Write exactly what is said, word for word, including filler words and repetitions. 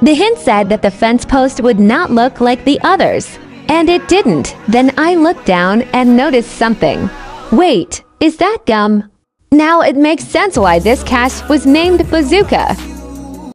The hint said that the fence post would not look like the others. And it didn't. Then I looked down and noticed something. Wait, is that gum? Now it makes sense why this cache was named Bazooka.